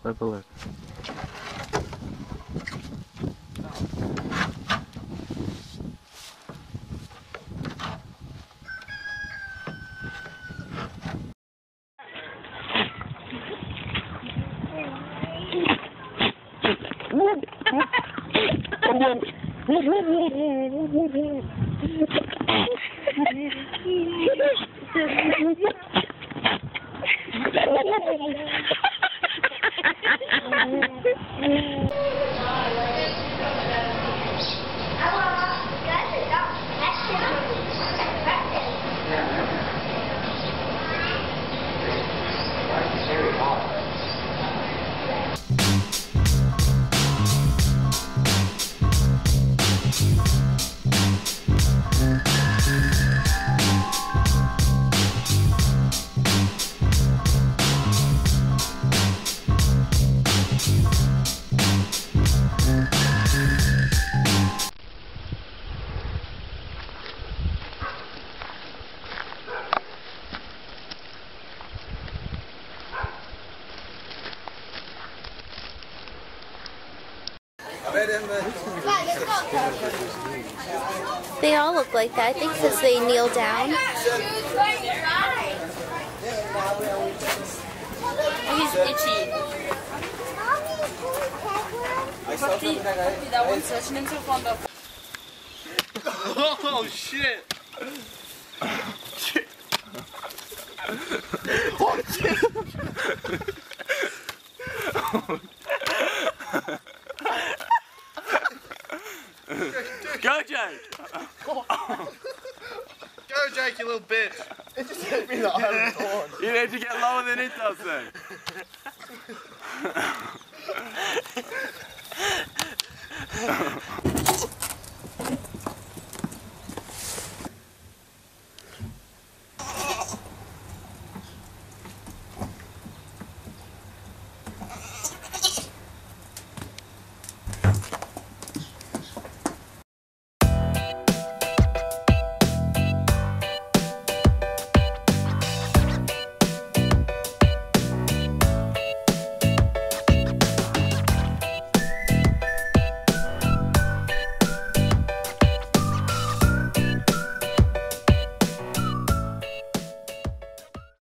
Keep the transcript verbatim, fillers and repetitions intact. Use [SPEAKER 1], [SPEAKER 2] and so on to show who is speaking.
[SPEAKER 1] Right below.
[SPEAKER 2] They all look like that, I think, because they kneel down.
[SPEAKER 3] He's itchy. That one's such an into fun though.
[SPEAKER 4] Oh shit! Go, Jake! Go, Jake, you little bitch!
[SPEAKER 5] It just hit me that I haven't gone.
[SPEAKER 4] You need to get lower than it does, then.